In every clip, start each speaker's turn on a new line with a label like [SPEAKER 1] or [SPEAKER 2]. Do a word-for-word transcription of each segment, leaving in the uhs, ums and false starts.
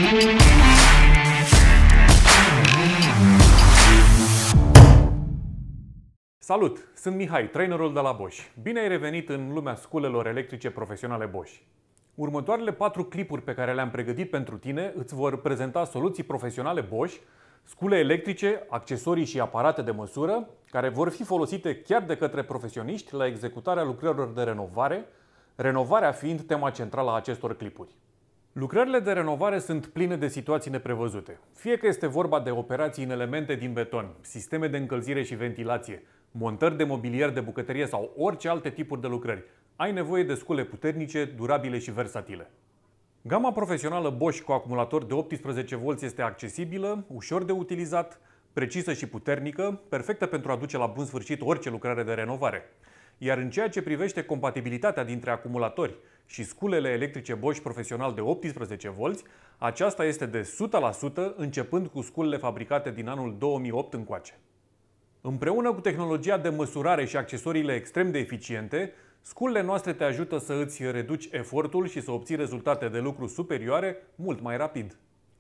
[SPEAKER 1] Salut! Sunt Mihai, trainerul de la Bosch. Bine ai revenit în lumea sculelor electrice profesionale Bosch. Următoarele patru clipuri pe care le-am pregătit pentru tine îți vor prezenta soluții profesionale Bosch, scule electrice, accesorii și aparate de măsură, care vor fi folosite chiar de către profesioniști la executarea lucrărilor de renovare, renovarea fiind tema centrală a acestor clipuri. Lucrările de renovare sunt pline de situații neprevăzute. Fie că este vorba de operații în elemente din beton, sisteme de încălzire și ventilație, montări de mobilier de bucătărie sau orice alte tipuri de lucrări, ai nevoie de scule puternice, durabile și versatile. Gama profesională Bosch cu acumulator de optsprezece volți este accesibilă, ușor de utilizat, precisă și puternică, perfectă pentru a duce la bun sfârșit orice lucrare de renovare. Iar în ceea ce privește compatibilitatea dintre acumulatori și sculele electrice Bosch profesional de optsprezece volți, aceasta este de o sută la sută începând cu sculele fabricate din anul două mii opt încoace. Împreună cu tehnologia de măsurare și accesoriile extrem de eficiente, sculele noastre te ajută să îți reduci efortul și să obții rezultate de lucru superioare mult mai rapid.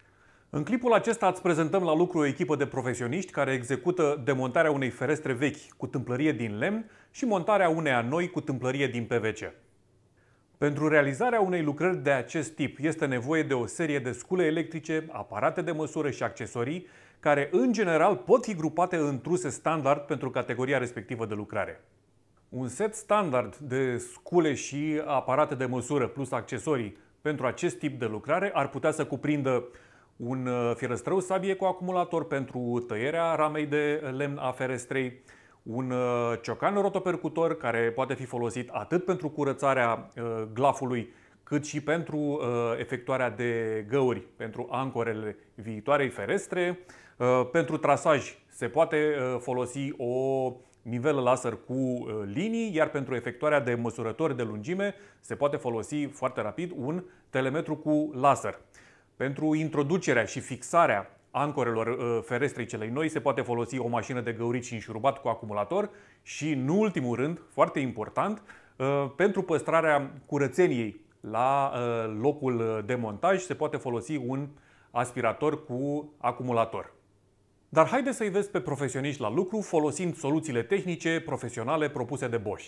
[SPEAKER 1] În clipul acesta îți prezentăm la lucru o echipă de profesioniști care execută demontarea unei ferestre vechi cu tâmplărie din lemn și montarea uneia noi cu tâmplărie din P V C. Pentru realizarea unei lucrări de acest tip este nevoie de o serie de scule electrice, aparate de măsură și accesorii care în general pot fi grupate în truse standard pentru categoria respectivă de lucrare. Un set standard de scule și aparate de măsură plus accesorii pentru acest tip de lucrare ar putea să cuprindă un fierăstrău sabie cu acumulator pentru tăierea ramei de lemn a ferestrei, un ciocan rotopercutor care poate fi folosit atât pentru curățarea glafului cât și pentru efectuarea de găuri pentru ancorele viitoarei ferestre. Pentru trasaj se poate folosi o nivelă laser cu linii, iar pentru efectuarea de măsurători de lungime se poate folosi foarte rapid un telemetru cu laser. Pentru introducerea și fixarea ancorelor ferestrei celei noi se poate folosi o mașină de găurit și înșurubat cu acumulator și, în ultimul rând, foarte important, pentru păstrarea curățeniei la locul de montaj se poate folosi un aspirator cu acumulator. Dar haide să-i vezi pe profesioniști la lucru folosind soluțiile tehnice profesionale propuse de Bosch.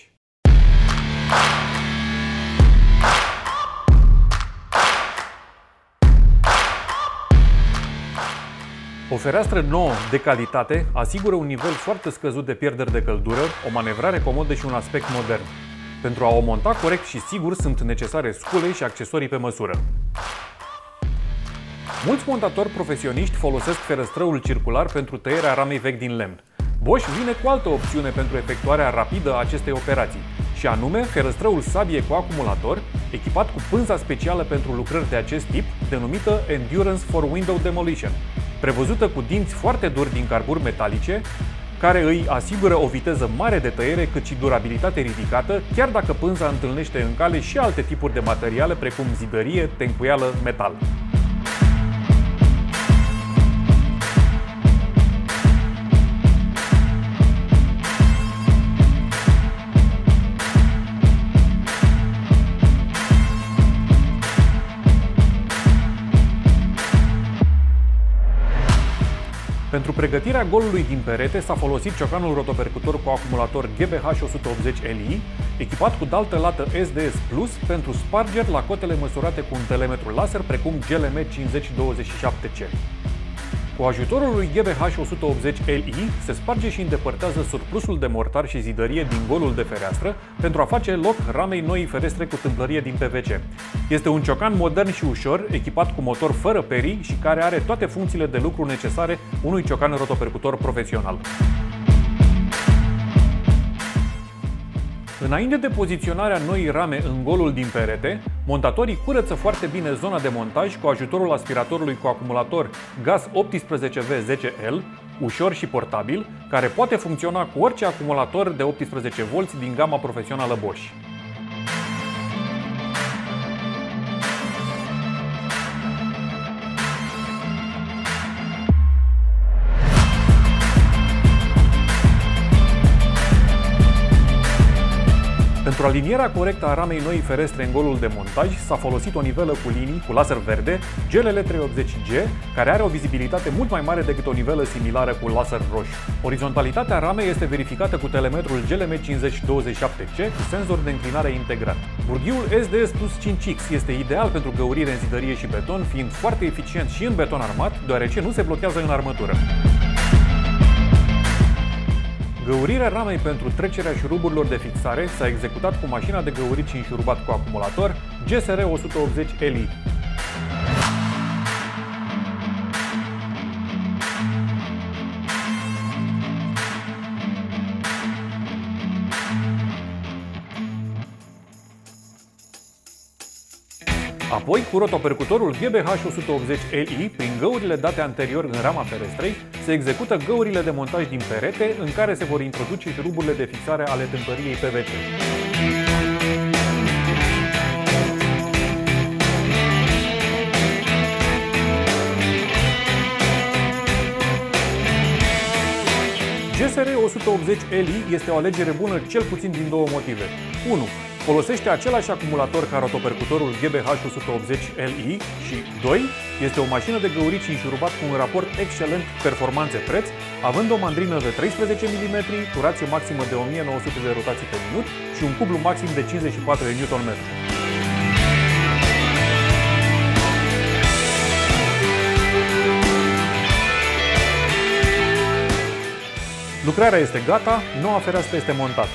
[SPEAKER 1] O fereastră nouă de calitate asigură un nivel foarte scăzut de pierderi de căldură, o manevrare comodă și un aspect modern. Pentru a o monta corect și sigur sunt necesare scule și accesorii pe măsură. Mulți montatori profesioniști folosesc ferăstrăul circular pentru tăierea ramei vechi din lemn. Bosch vine cu altă opțiune pentru efectuarea rapidă a acestei operații, și anume ferăstrăul sabie cu acumulator, echipat cu pânza specială pentru lucrări de acest tip, denumită Endurance for Window Demolition, prevăzută cu dinți foarte duri din carburi metalice, care îi asigură o viteză mare de tăiere cât și durabilitate ridicată, chiar dacă pânza întâlnește în cale și alte tipuri de materiale precum zidărie, tencuială, metal. Pentru pregătirea golului din perete s-a folosit ciocanul rotopercutor cu acumulator G B H o sută optzeci L I, echipat cu daltă lată S D S Plus pentru spargeri la cotele măsurate cu un telemetru laser precum G L M cincizeci douăzeci și șapte C. Cu ajutorul lui G B H o sută optzeci L I se sparge și îndepărtează surplusul de mortar și zidărie din golul de fereastră pentru a face loc ramei noii ferestre cu tâmplărie din P V C. Este un ciocan modern și ușor, echipat cu motor fără perii și care are toate funcțiile de lucru necesare unui ciocan rotopercutor profesional. Înainte de poziționarea noii rame în golul din perete, montatorii curăță foarte bine zona de montaj cu ajutorul aspiratorului cu acumulator Gas optsprezece V zece L, ușor și portabil, care poate funcționa cu orice acumulator de optsprezece volți din gama profesională Bosch. Pentru alinierea corectă a ramei noii ferestre în golul de montaj s-a folosit o nivelă cu linii cu laser verde, G L L trei sute optzeci G, care are o vizibilitate mult mai mare decât o nivelă similară cu laser roșu. Orizontalitatea ramei este verificată cu telemetrul G L M cinci zero douăzeci și șapte C cu senzor de înclinare integrat. Burghiul S D S Plus cinci X este ideal pentru găurire în zidărie și beton, fiind foarte eficient și în beton armat, deoarece nu se blochează în armătură. Găurirea ramei pentru trecerea șuruburilor de fixare s-a executat cu mașina de găurit și înșurubat cu acumulator G S R o sută optzeci L I. Apoi, cu rotopercutorul G B H o sută optzeci L I, prin găurile date anterior în rama ferestrei, se execută găurile de montaj din perete, în care se vor introduce șuruburile de fixare ale tâmpăriei P V C. G S R o sută optzeci L I este o alegere bună cel puțin din două motive. unu. Folosește același acumulator ca rotopercutorul G B H o sută optzeci L I și doi. Este o mașină de găurit și înșurubat cu un raport excelent performanțe-preț, având o mandrină de treisprezece milimetri, turație maximă de o mie nouă sute de rotații pe minut și un cublu maxim de cincizeci și patru de newton metru. Lucrarea este gata, noua fereastră este montată.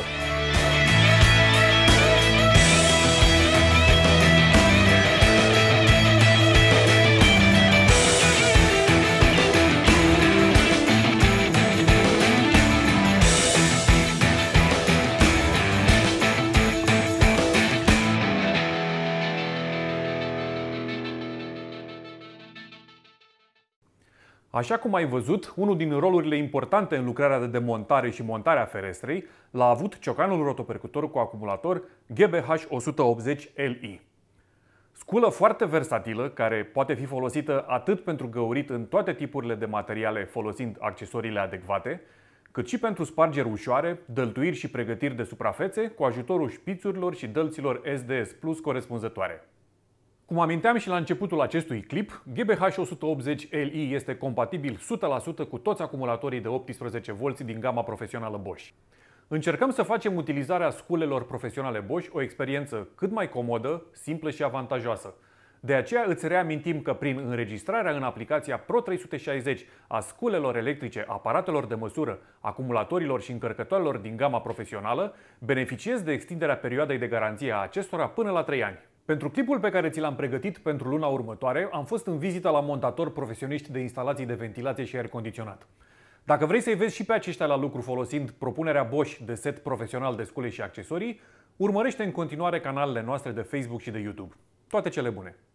[SPEAKER 1] Așa cum ai văzut, unul din rolurile importante în lucrarea de demontare și montare a ferestrei l-a avut ciocanul rotopercutor cu acumulator G B H o sută optzeci L I. Sculă foarte versatilă, care poate fi folosită atât pentru găurit în toate tipurile de materiale folosind accesoriile adecvate, cât și pentru spargeri ușoare, dăltuiri și pregătiri de suprafețe cu ajutorul șpițurilor și dălților S D S Plus corespunzătoare. Cum aminteam și la începutul acestui clip, G B H o sută optzeci L I este compatibil o sută la sută cu toți acumulatorii de optsprezece volți din gama profesională Bosch. Încercăm să facem utilizarea sculelor profesionale Bosch o experiență cât mai comodă, simplă și avantajoasă. De aceea îți reamintim că prin înregistrarea în aplicația Pro trei sute șaizeci a sculelor electrice, aparatelor de măsură, acumulatorilor și încărcătoarelor din gama profesională, beneficiezi de extinderea perioadei de garanție a acestora până la trei ani. Pentru clipul pe care ți l-am pregătit pentru luna următoare, am fost în vizită la montatori profesioniști de instalații de ventilație și aer condiționat. Dacă vrei să-i vezi și pe aceștia la lucru folosind propunerea Bosch de set profesional de scule și accesorii, urmărește în continuare canalele noastre de Facebook și de YouTube. Toate cele bune!